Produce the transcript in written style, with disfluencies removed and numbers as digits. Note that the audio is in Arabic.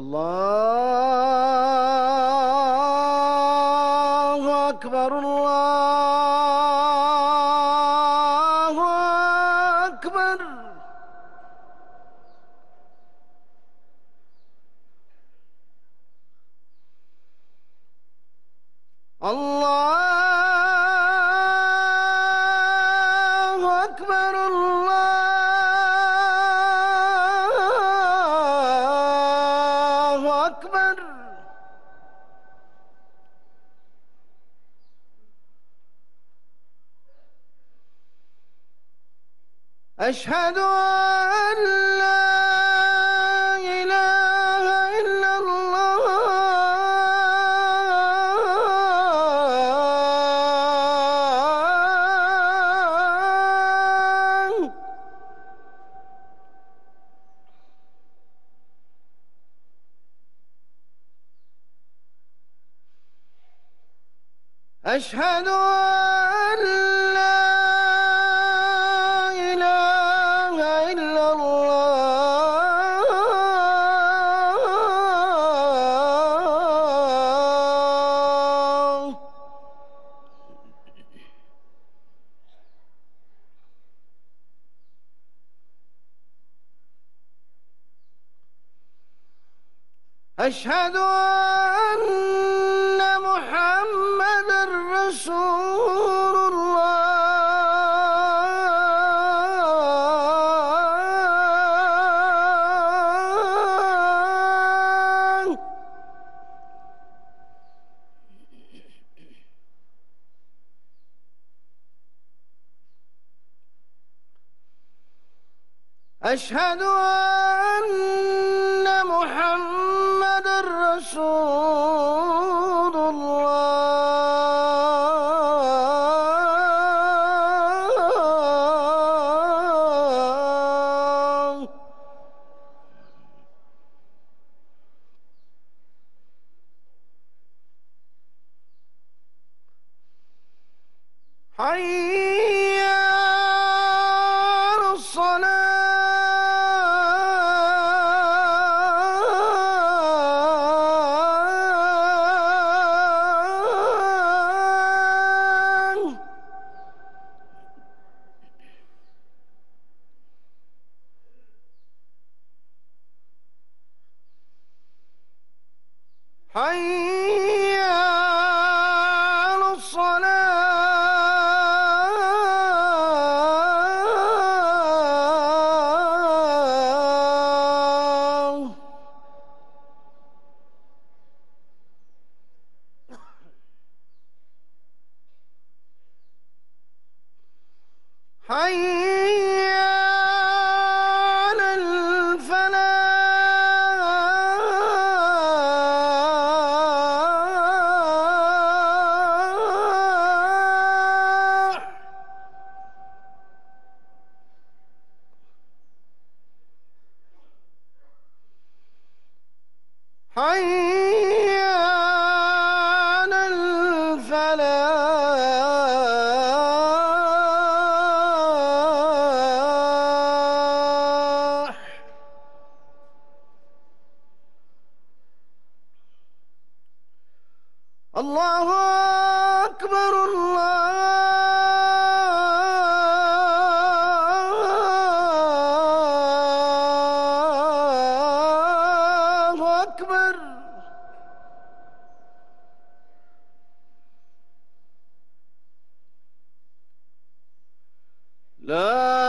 الله أكبر الله أكبر. الله أكبر الله أكبر. أشهد أن لا إله إلا الله. أشهد أن لا إله إلا الله. أشهد أن محمدًا رسول الله. أشهد أن محمدًا رسول الله. حي على الصلاة. حي على الصلاة. حي على الفلاح. حي على الفلاح. الله أكبر الله أكبر. لا